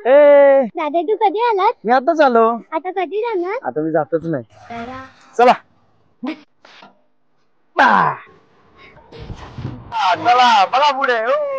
ए दादा तू कधी आलास? मी आताच आलो. आता कधी जाणार? आता मी जातच नाही. चला चला बघा पुढे.